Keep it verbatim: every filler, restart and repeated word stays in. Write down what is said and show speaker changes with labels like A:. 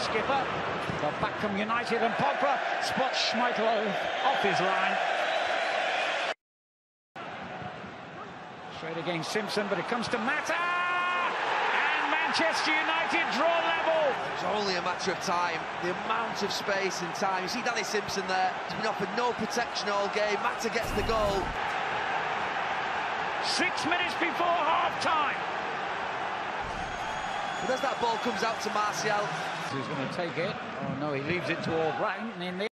A: skipper. Got back from United, and Pogba spots Schmeichel off his line. Straight against Simpson, but it comes to Mata! And Manchester United draw level!
B: It was only a matter of time. The amount of space and time. You see Danny Simpson there. He's been offered no protection all game. Mata gets the goal.
A: Six minutes before half-time.
B: But as that ball comes out to Martial.
A: Who's going to take it? Oh no, he leaves it to O'Brien in the